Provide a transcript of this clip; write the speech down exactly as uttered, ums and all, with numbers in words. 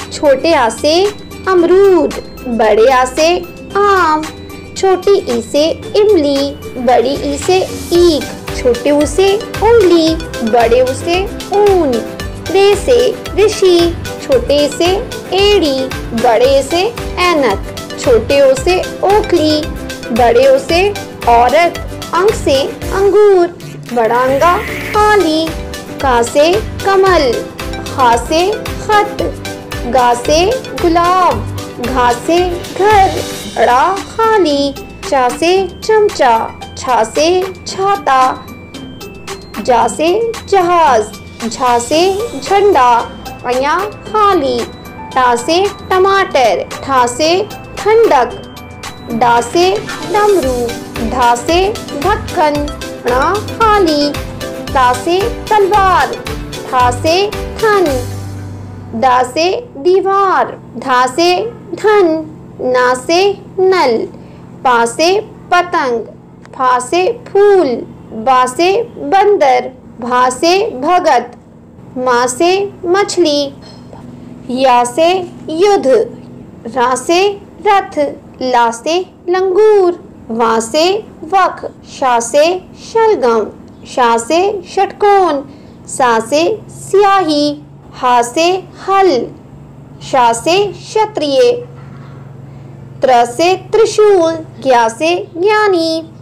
छोटे आ से अमरूद, बड़े आ से आम। छोटी ई से इमली, बड़ी ई से ईख। छोटे ऊ से उंगली, बड़े ऊ से ऊन। रे से ऋषि, छोटे से एड़ी, बड़े से ऐनक। छोटे ओ से ओखली, बड़े ओ से औरत। अंग से अंगूर, बड़ा अंगा खाली। का से कमल, खा से खत। गा से गुलाब, घा से घर, ड़ा खाली। चा से चमचा, छा से छाता। जा से जहाज, झा से झंडा, अया खाली। टा से टमाटर, ठा से ठंडक। डा से डमरू, ढा से ढक्कन, णा खाली। ता से तलवार, ठा से थन। दा से दीवार, धा से धन। ना से नल, पा से पतंग। फा से फूल, बा से बंदर। भा से भगत, मा से मछली। या से युद्ध, रा से रथ। ला से लंगूर, वा से वक। शा से शलगम, शा से षटकोण। सा से स्याही, हा से हल। शा से क्षत्रिय। त्र से त्रिशूल, ज्ञा से ज्ञानी।